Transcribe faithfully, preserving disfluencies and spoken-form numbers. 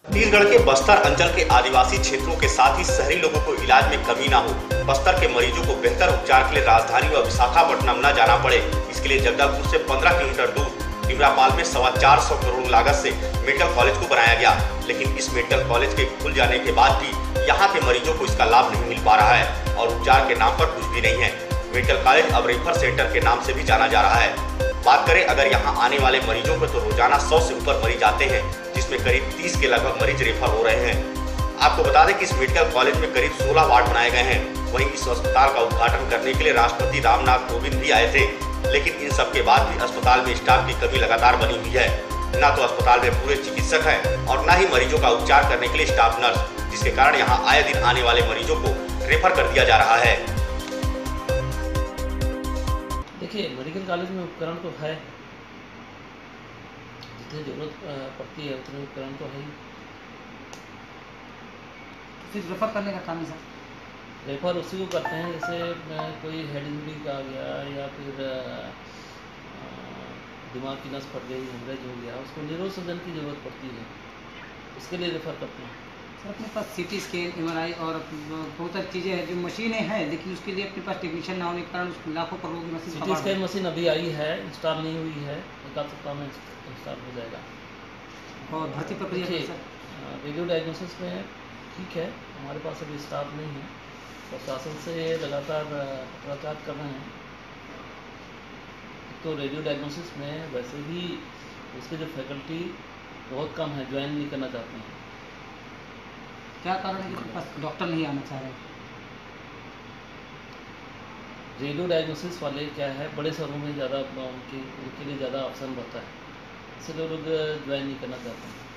छत्तीसगढ़ के बस्तर अंचल के आदिवासी क्षेत्रों के साथ ही शहरी लोगों को इलाज में कमी न हो, बस्तर के मरीजों को बेहतर उपचार के लिए राजधानी व विशाखापट्टनम न जाना पड़े, इसके लिए जगदलपुर से पंद्रह किलोमीटर दूर टिमरापाल में सवा चार सौ करोड़ लागत से मेडिकल कॉलेज को बनाया गया। लेकिन इस मेडिकल कॉलेज के खुल जाने के बाद भी यहाँ के मरीजों को इसका लाभ नहीं मिल पा रहा है और उपचार के नाम पर कुछ भी नहीं है। मेडिकल कॉलेज अब रेफर सेंटर के नाम से भी जाना जा रहा है। बात करें अगर यहाँ आने वाले मरीजों को तो रोजाना सौ से ऊपर मरीज आते हैं, जिसमें करीब तीस के लगभग मरीज रेफर हो रहे हैं। आपको बता दें कि इस मेडिकल कॉलेज में करीब सोलह वार्ड बनाए गए हैं। वहीं इस अस्पताल का उद्घाटन करने के लिए राष्ट्रपति रामनाथ कोविंद भी आए थे, लेकिन इन सब के बाद भी अस्पताल में स्टाफ की कमी लगातार बनी हुई है। न तो अस्पताल में पूरे चिकित्सक हैं और न ही मरीजों का उपचार करने के लिए स्टाफ नर्स, जिसके कारण यहाँ आए दिन आने वाले मरीजों को रेफर कर दिया जा रहा है। देखिए, मेडिकल कॉलेज में उपकरण तो है, जितनी जरूरत पड़ती है उतने उपकरण तो है ही। फिर रेफर करने का काम है सर? रेफर उसी को करते हैं जैसे कोई हेड इंजरी का आ गया या फिर दिमाग की नस फट गई, हेमरेज हो गया, उसको न्यूरोसर्जन की ज़रूरत पड़ती है, इसके लिए रेफर करते हैं। सर अपने पास सीटी स्कैन, एमआरआई और बहुत सारी चीज़ें हैं जो मशीनें हैं, लेकिन उसके लिए अपने पास टेक्नीशियन ना होने के कारण उसको लाखों करोड़ की मशीन। सीटी स्कैन मशीन अभी आई है, इंस्टॉल नहीं हुई है, एक आध सप्ताह में इंस्टॉल हो जाएगा। और भर्ती प्रक्रिया सर? रेडियो डायग्नोसिस में ठीक है, हमारे पास अभी स्टाफ नहीं है, प्रशासन से लगातार पत्राचार कर रहे हैं। तो रेडियो डायग्नोसिस में वैसे भी उसके जो फैकल्टी बहुत कम है, ज्वाइन नहीं करना चाहते हैं। क्या कारण है कि पास डॉक्टर नहीं आना चाह रहे? रेडियो डायग्नोसिस वाले क्या है, बड़े शहरों में ज़्यादा उनके उनके लिए ज़्यादा ऑप्शन रहता है, इसलिए लोग ज्वाइन नहीं करना चाहते हैं।